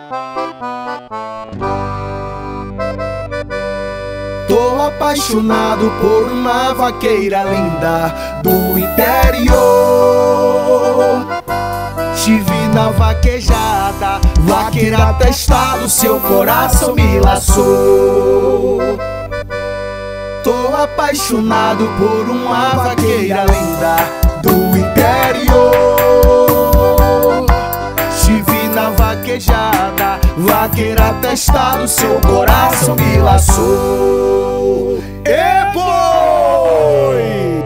Tô apaixonado por uma vaqueira linda do interior. Te vi na vaquejada, vaqueira atestado, seu coração me laçou. Tô apaixonado por uma vaqueira linda do interior. Te vi na vaquejada, vaqueira atestado, seu coração me laçou. E boi!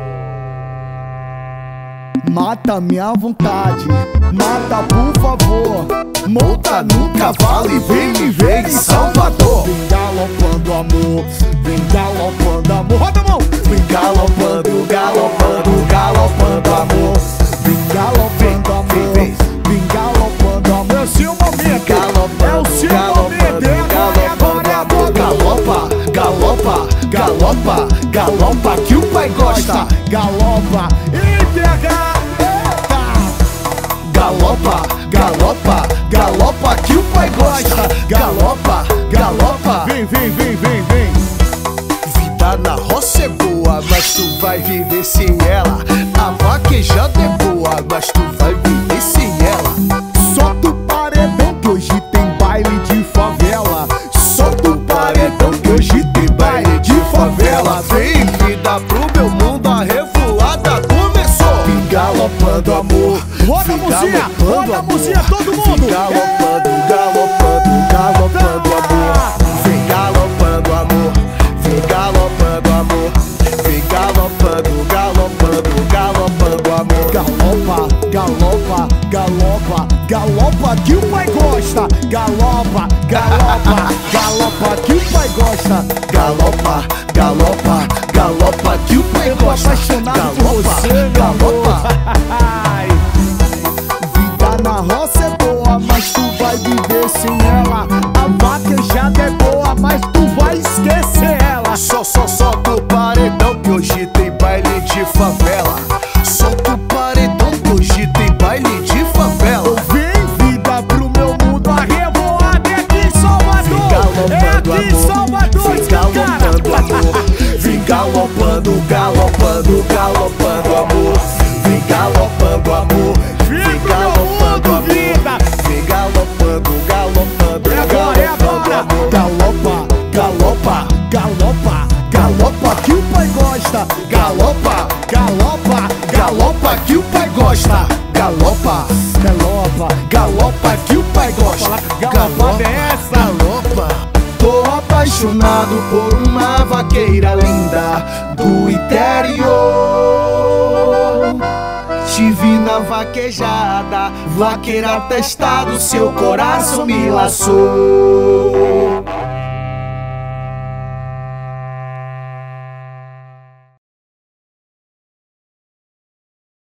Mata minha vontade, mata por favor. Monta num cavalo e vem me ver em Salvador. Vem galopando amor, vem galopando amor. Roda a mão! Vem galopando, galopando, galopando amor. Vem galopando amor, vem galopando amor. É o seu momento, é o seu momento. Galopa, galopa, galopa, galopa que o pai gosta. Galopa, e pega. Galopa, galopa, galopa que o pai gosta. Galopa, galopa. Vem, vem, vem, vem, vem. Vida na roça é boa, mas tu vai viver sem ela. A vaquejada é boa, mas tu vai viver sem ela. Solta o paredão que hoje tem baile de favela. Solta o paredão que hoje tem baile de favela. Vem vida pro meu mundo, a revoada começou. Vem galopando amor. Roda a mãozinha, todo mundo! Vem galopando, galopando, galopando amor. Vem galopando amor, vem galopando amor. Vem galopando, galopando, galopando amor. Galopa, galopa, galopa, galopa que o pai gosta. Galopa, galopa, galopa que o pai gosta. Galopa, galopa, galopa que o pai gosta. Eu tô apaixonado por você, galopa. Na roça é boa, mas tu vai viver sem ela. A vaquejada é boa, mas tu vai esquecer ela. Solta o paredão que hoje tem baile de favela. Solta o paredão que hoje tem baile de favela. Vem vida pro meu mundo, a revoada é aqui em Salvador. É aqui em Salvador, vem galopando amor. Vem galopando, galopando, galopando amor. Vem galopando amor. Vem galopando vida. Vem galopando, galopando, galopando amor. Galopa, galopa, galopa, galopa que o pai gosta. Galopa, galopa, galopa que o pai gosta. Galopa, galopa, galopa que o pai gosta. Galopa é essa? Galopa. Tô apaixonado por uma vaqueira linda do interior. Te vi na vaquejada, vaqueira atestado, seu coração me laçou.